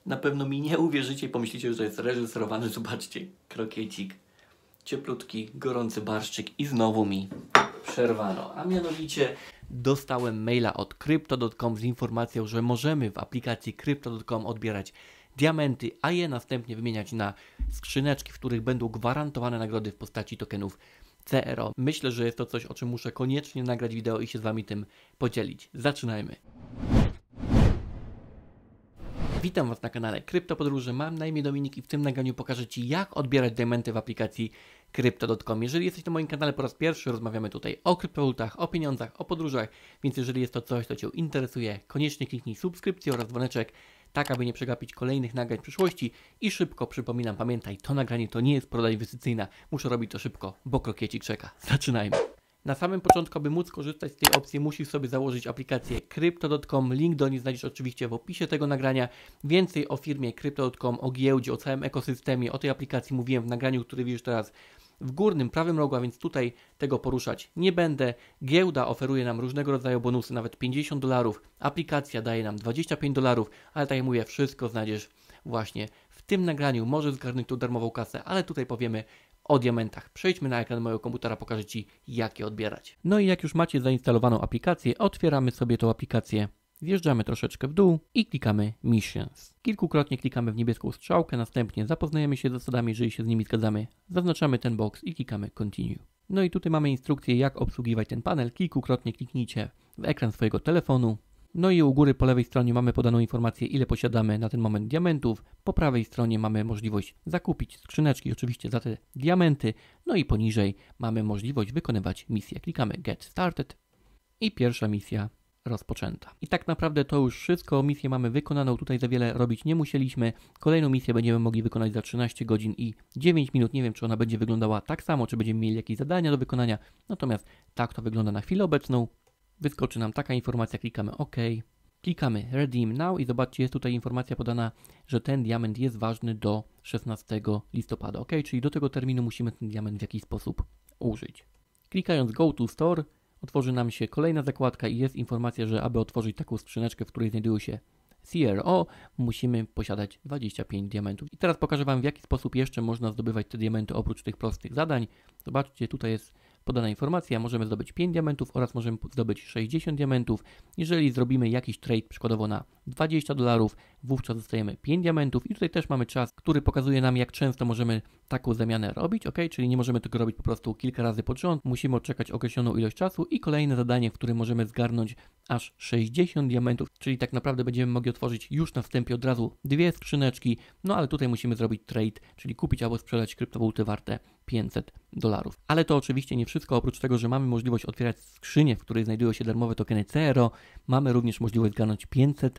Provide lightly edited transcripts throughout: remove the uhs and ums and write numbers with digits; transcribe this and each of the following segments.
Na pewno mi nie uwierzycie i pomyślicie, że jest reżyserowany. Zobaczcie, krokiecik, cieplutki, gorący barszczyk i znowu mi przerwano. A mianowicie dostałem maila od Crypto.com z informacją, że możemy w aplikacji Crypto.com odbierać diamenty, a je następnie wymieniać na skrzyneczki, w których będą gwarantowane nagrody w postaci tokenów CRO. Myślę, że jest to coś, o czym muszę koniecznie nagrać wideo i się z Wami tym podzielić. Zaczynajmy. Witam Was na kanale Kryptopodróże, mam na imię Dominik i w tym nagraniu pokażę Ci, jak odbierać diamenty w aplikacji Crypto.com. Jeżeli jesteś na moim kanale po raz pierwszy, rozmawiamy tutaj o kryptowalutach, o pieniądzach, o podróżach, więc jeżeli jest to coś, co Cię interesuje, koniecznie kliknij subskrypcję oraz dzwoneczek, tak aby nie przegapić kolejnych nagrań w przyszłości. I szybko przypominam, pamiętaj, to nagranie to nie jest proda inwestycyjna, muszę robić to szybko, bo krokiecik czeka. Zaczynajmy. Na samym początku, aby móc korzystać z tej opcji, musisz sobie założyć aplikację Crypto.com. Link do niej znajdziesz oczywiście w opisie tego nagrania. Więcej o firmie Crypto.com, o giełdzie, o całym ekosystemie, o tej aplikacji mówiłem w nagraniu, który widzisz teraz w górnym prawym rogu, a więc tutaj tego poruszać nie będę. Giełda oferuje nam różnego rodzaju bonusy, nawet $50. Aplikacja daje nam $25, ale tak jak mówię, wszystko znajdziesz właśnie w tym nagraniu. Możesz zgarnąć tą darmową kasę, ale tutaj powiemy o diamentach. Przejdźmy na ekran mojego komputera, pokażę Ci, jak je odbierać. No i jak już macie zainstalowaną aplikację, otwieramy sobie tą aplikację, zjeżdżamy troszeczkę w dół i klikamy Missions. Kilkukrotnie klikamy w niebieską strzałkę, następnie zapoznajemy się z zasadami, jeżeli się z nimi zgadzamy, zaznaczamy ten box i klikamy Continue. No i tutaj mamy instrukcję, jak obsługiwać ten panel. Kilkukrotnie kliknijcie w ekran swojego telefonu. No i u góry po lewej stronie mamy podaną informację, ile posiadamy na ten moment diamentów. Po prawej stronie mamy możliwość zakupić skrzyneczki oczywiście za te diamenty. No i poniżej mamy możliwość wykonywać misję. Klikamy Get Started i pierwsza misja rozpoczęta. I tak naprawdę to już wszystko. Misję mamy wykonaną, tutaj za wiele robić nie musieliśmy. Kolejną misję będziemy mogli wykonać za 13 godzin i 9 minut. Nie wiem, czy ona będzie wyglądała tak samo, czy będziemy mieli jakieś zadania do wykonania. Natomiast tak to wygląda na chwilę obecną. Wyskoczy nam taka informacja, klikamy OK, klikamy Redeem Now i zobaczcie, jest tutaj informacja podana, że ten diament jest ważny do 16 listopada, OK, czyli do tego terminu musimy ten diament w jakiś sposób użyć. Klikając Go to Store, otworzy nam się kolejna zakładka i jest informacja, że aby otworzyć taką skrzyneczkę, w której znajdują się CRO, musimy posiadać 25 diamentów. I teraz pokażę Wam, w jaki sposób jeszcze można zdobywać te diamenty oprócz tych prostych zadań. Zobaczcie, tutaj jest podana informacja, możemy zdobyć 5 diamentów oraz możemy zdobyć 60 diamentów. Jeżeli zrobimy jakiś trade przykładowo na $20, wówczas dostajemy 5 diamentów i tutaj też mamy czas, który pokazuje nam, jak często możemy taką zamianę robić, ok? Czyli nie możemy tego robić po prostu kilka razy pod rząd, musimy odczekać określoną ilość czasu i kolejne zadanie, w którym możemy zgarnąć aż 60 diamentów, czyli tak naprawdę będziemy mogli otworzyć już na wstępie od razu dwie skrzyneczki, no ale tutaj musimy zrobić trade, czyli kupić albo sprzedać kryptowaluty warte $500. Ale to oczywiście nie wszystko, oprócz tego, że mamy możliwość otwierać skrzynię, w której znajdują się darmowe tokeny CRO, mamy również możliwość zgarnąć $500.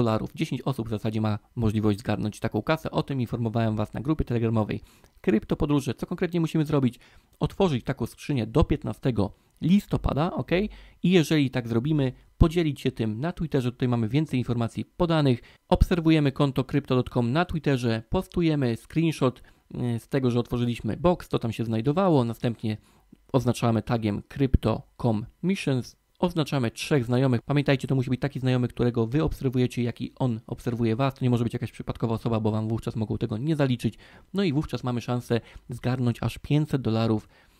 10 osób w zasadzie ma możliwość zgarnąć taką kasę, o tym informowałem Was na grupie telegramowej Kryptopodróże. Co konkretnie musimy zrobić? Otworzyć taką skrzynię do 15 listopada, ok? I jeżeli tak zrobimy, podzielić się tym na Twitterze, tutaj mamy więcej informacji podanych, obserwujemy konto Crypto.com na Twitterze, postujemy screenshot z tego, że otworzyliśmy box, to tam się znajdowało, następnie oznaczamy tagiem Crypto.com Missions, oznaczamy 3 znajomych. Pamiętajcie, to musi być taki znajomy, którego Wy obserwujecie, jak i on obserwuje Was. To nie może być jakaś przypadkowa osoba, bo Wam wówczas mogą tego nie zaliczyć. No i wówczas mamy szansę zgarnąć aż $500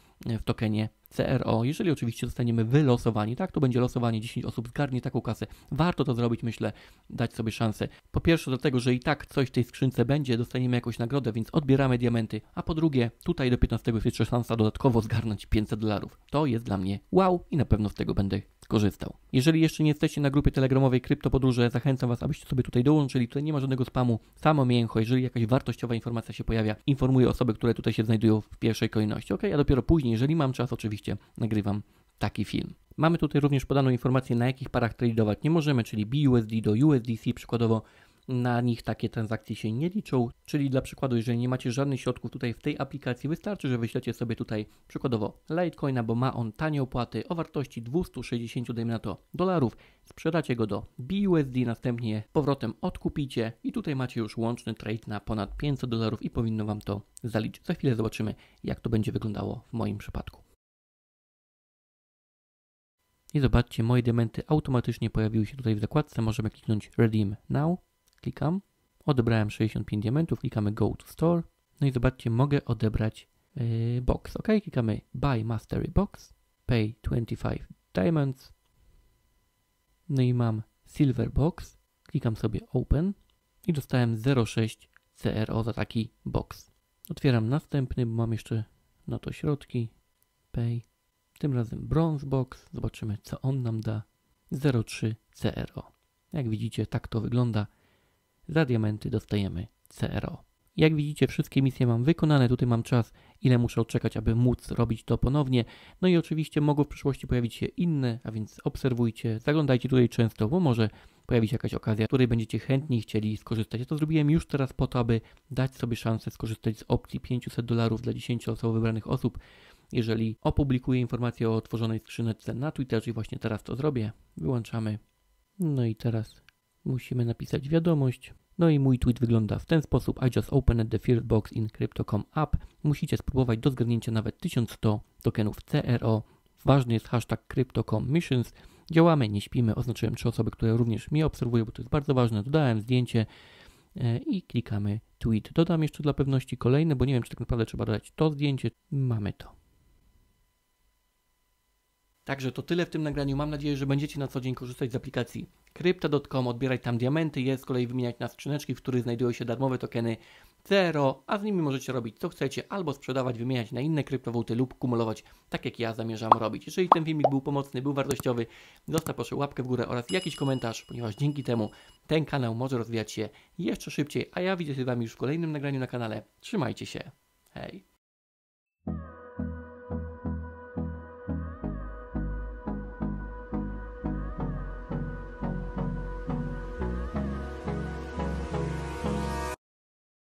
w tokenie CRO, jeżeli oczywiście zostaniemy wylosowani, tak, to będzie losowanie, 10 osób zgarnie taką kasę. Warto to zrobić, myślę, dać sobie szansę. Po pierwsze dlatego, że i tak coś w tej skrzynce będzie, dostaniemy jakąś nagrodę, więc odbieramy diamenty, a po drugie, tutaj do 15 jest jeszcze szansa dodatkowo zgarnąć $500. To jest dla mnie wow i na pewno z tego będę korzystał. Jeżeli jeszcze nie jesteście na grupie telegramowej Kryptopodróże, zachęcam Was, abyście sobie tutaj dołączyli. Tutaj nie ma żadnego spamu, samo mięcho. Jeżeli jakaś wartościowa informacja się pojawia, informuję osoby, które tutaj się znajdują w pierwszej kolejności. Ok, a dopiero później, jeżeli mam czas, oczywiście nagrywam taki film. Mamy tutaj również podaną informację, na jakich parach tradować nie możemy, czyli BUSD do USDC, przykładowo na nich takie transakcje się nie liczą, czyli dla przykładu, jeżeli nie macie żadnych środków tutaj w tej aplikacji, wystarczy, że wyślecie sobie tutaj przykładowo Litecoina, bo ma on tanie opłaty o wartości 260, dajmy na to, dolarów, sprzedacie go do BUSD, następnie powrotem odkupicie i tutaj macie już łączny trade na ponad $500 i powinno Wam to zaliczyć. Za chwilę zobaczymy, jak to będzie wyglądało w moim przypadku. I zobaczcie, moje diamenty automatycznie pojawiły się tutaj w zakładce, możemy kliknąć Redeem Now. Klikam. Odebrałem 65 diamentów, klikamy Go to Store. No i zobaczcie, mogę odebrać box. Ok, klikamy Buy Mastery Box, Pay 25 Diamonds. No i mam Silver Box. Klikam sobie Open i dostałem 0,6 CRO za taki box. Otwieram następny, bo mam jeszcze no to środki. Pay. Tym razem Bronze Box. Zobaczymy, co on nam da. 0,3 CRO. Jak widzicie, tak to wygląda. Za diamenty dostajemy CRO. Jak widzicie, wszystkie misje mam wykonane. Tutaj mam czas, ile muszę odczekać, aby móc robić to ponownie. No i oczywiście mogą w przyszłości pojawić się inne, a więc obserwujcie, zaglądajcie tutaj często, bo może pojawi się jakaś okazja, w której będziecie chętni chcieli skorzystać. Ja to zrobiłem już teraz po to, aby dać sobie szansę skorzystać z opcji $500 dla 10 osobowo wybranych osób. Jeżeli opublikuję informację o otworzonej skrzyneczce na Twitterze i właśnie teraz to zrobię, wyłączamy. No i teraz musimy napisać wiadomość. No i mój tweet wygląda w ten sposób. I just opened the first box in Crypto.com app. Musicie spróbować do zgarnięcia nawet 1100 tokenów CRO. Ważny jest hashtag Crypto.com Missions. Działamy, nie śpimy. Oznaczyłem 3 osoby, które również mnie obserwują, bo to jest bardzo ważne. Dodałem zdjęcie i klikamy tweet. Dodam jeszcze dla pewności kolejne, bo nie wiem, czy tak naprawdę trzeba dodać to zdjęcie. Mamy to. Także to tyle w tym nagraniu. Mam nadzieję, że będziecie na co dzień korzystać z aplikacji Crypto.com, odbierać tam diamenty, je z kolei wymieniać na skrzyneczki, w których znajdują się darmowe tokeny CRO, a z nimi możecie robić co chcecie, albo sprzedawać, wymieniać na inne kryptowaluty lub kumulować, tak jak ja zamierzam robić. Jeżeli ten filmik był pomocny, był wartościowy, zostaw proszę łapkę w górę oraz jakiś komentarz, ponieważ dzięki temu ten kanał może rozwijać się jeszcze szybciej, a ja widzę się z Wami już w kolejnym nagraniu na kanale. Trzymajcie się. Hej!